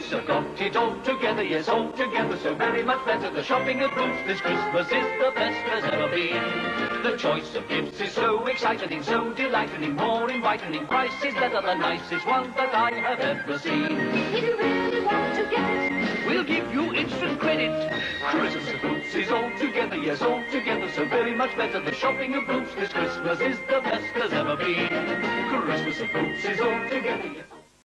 Boots have got it all together, yes, all together, so very much better. The shopping at Boots this Christmas is the best there's ever been. The choice of gifts is so exciting, so delighting, more inviting. Price is better, the nicest one that I have ever seen. If you really want to get it, we'll give you instant credit. Christmas at Boots is all together, yes, all together, so very much better. The shopping at Boots this Christmas is the best there's ever been. Christmas at Boots is all together, yes.